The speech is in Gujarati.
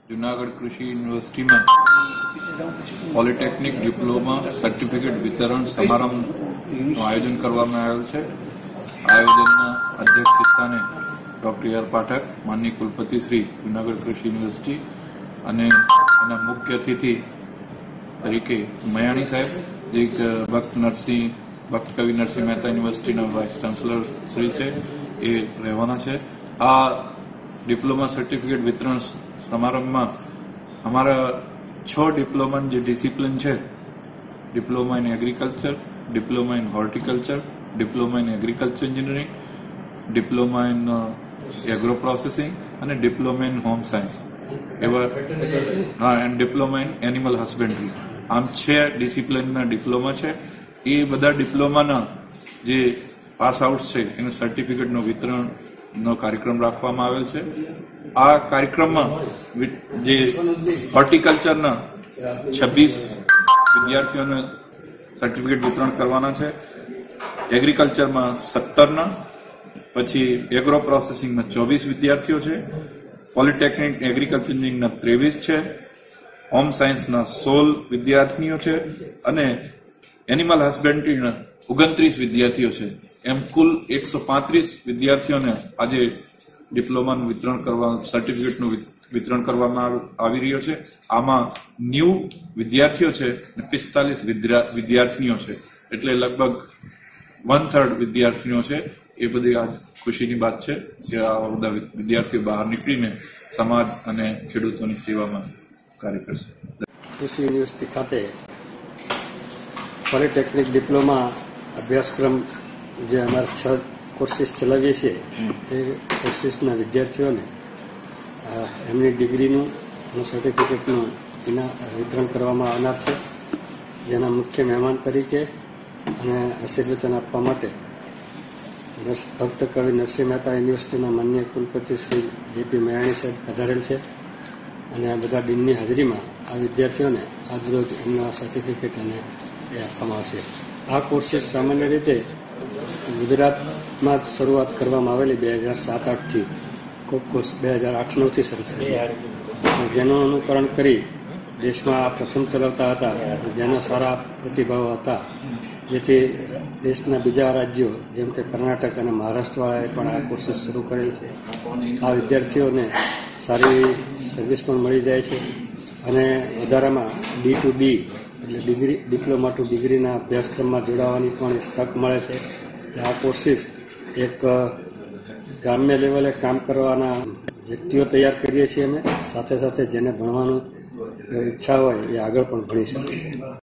જુનાગઢ કૃષિ યુનિવર્સિટીમાં પોલિટેકનિક ડિપ્લોમા સર્ટિફિકેટ વિતરણ સમારંભનું આયોજન કરવામાં આવેલ છે. આયોજનના અધ્યક્ષ સ્થાને ડોક્ટર આર પાઠક, માનનીય કુલપતિ શ્રી જુનાગઢ કૃષિ યુનિવર્સિટી, અને એના મુખ્ય અતિથિ તરીકે મયાણી સાહેબ, જે ભક્ત કવિ નરસિંહ મહેતા યુનિવર્સિટીના વાઇસ ચાન્સલર શ્રી છે, એ રહેવાના છે. આ ડિપ્લોમા સર્ટિફિકેટ વિતરણ સમારંભમાં અમારા 6 ડિપ્લોમાની જે ડિસિપ્લિન છે, diploma in agriculture, diploma in horticulture, diploma in agriculture engineering, diploma in agro processing અને diploma in home science and diploma in animal husbandry, આમ 6 ડિસિપ્લિનના ડિપ્લોમા છે. એ બધા ડિપ્લોમાના જે પાસ આઉટ છે એનું સર્ટિફિકેટનું વિતરણનો કાર્યક્રમ રાખવામાં આવેલ છે. આ કાર્યક્રમમાં જે હોર્ટિકલ્ચરના 26 વિદ્યાર્થીઓને સર્ટિફિકેટ વિતરણ કરવાના છે, એગ્રીકલ્ચરમાં 17ના, પછી એગ્રો પ્રોસેસિંગમાં 24 વિદ્યાર્થીઓ છે, પોલિટેકનિક એગ્રીકલ્ચર એન્જિનિયરિંગના 23 છે, હોમ સાયન્સના 16 વિદ્યાર્થીઓ છે અને એનિમલ હસબન્ડરીના 29 વિદ્યાર્થીઓ છે. એમ કુલ 135 વિદ્યાર્થીઓને આજે ડિપ્લોમાનું વિતરણ સર્ટિફિકેટનું વિતરણ કરવામાં આવી રહ્યો છે. આમાં 90 વિદ્યાર્થીઓ છે અને 45 વિદ્યાર્થીનીઓ છે, એટલે લગભગ 1/3 વિદ્યાર્થીઓ છે. એ બધી આ ખુશીની વાત છે કે આ બધા વિદ્યાર્થીઓ બહાર નીકળીને સમાજ અને ખેડૂતોની સેવામાં કાર્ય કરશે. કૃષિ યુનિવર્સિટી ખાતે પોલિટેકનિક ડિપ્લોમા અભ્યાસક્રમ જે અમારા 6 કોર્સીસ ચલાવીએ છીએ, એ કોર્સીસના વિદ્યાર્થીઓને એમની ડિગ્રીનું અને સર્ટિફિકેટનું વિતરણ કરવામાં આવનાર છે. જેના મુખ્ય મહેમાન તરીકે અને આશીર્વચન આપવા માટે ભક્ત કવિ નરસિંહ મહેતા યુનિવર્સિટીના માનનીય કુલપતિ શ્રી જેપી મયાણી સાહેબ પધારેલ છે. અને આ બધા દિનની હાજરીમાં આ વિદ્યાર્થીઓને આજરોજ એમના સર્ટિફિકેટ અને એ આપવામાં આવશે. આ કોર્સીસ સામાન્ય રીતે ગુજરાતમાં જ શરૂઆત કરવામાં આવેલી 2007-8થી, કોક કોર્સ 2008-9થી શરૂ થઈ, જેનું અનુકરણ કરી દેશમાં પ્રથમ ચલાવતા હતા, જેના સારા પ્રતિભાવો હતા, જેથી દેશના બીજા રાજ્યો જેમ કે કર્ણાટક અને મહારાષ્ટ્રવાળાએ પણ આ કોર્સીસ શરૂ કરેલ છે. આ વિદ્યાર્થીઓને સારી સર્વિસ પણ મળી જાય છે અને વધારામાં D2D એટલે ડિપ્લોમા ટુ ડિગ્રીના અભ્યાસક્રમમાં જોડાવાની પણ તક મળે છે. આ કોર્સીસ એક ગ્રામ્ય લેવલે કામ કરવાના વ્યક્તિઓ તૈયાર કરીએ છીએ અમે, સાથે સાથે જેને ભણવાનું ઈચ્છા હોય એ આગળ પણ ભણી શકે છે.